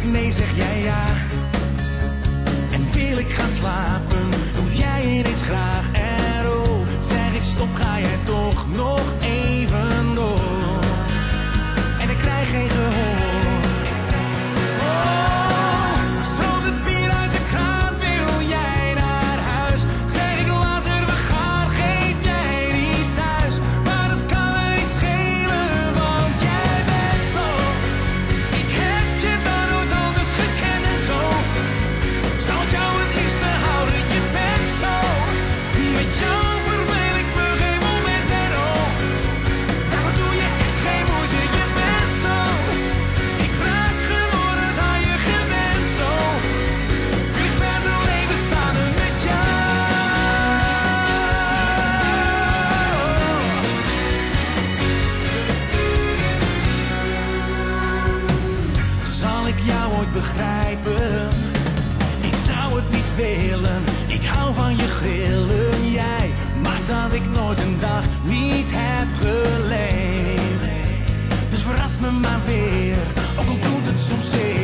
nee zeg jij ja. En wil ik gaan slapen, doe jij ineens graag. En oh, zeg ik stop, ga jij toch nog even door. En ik krijg geen gehoor. Begrijpen, ik zou het niet willen, ik hou van je grillen. Jij maakt dat ik nooit een dag niet heb geleefd. Dus verras me maar weer, ook al doet het soms zeer.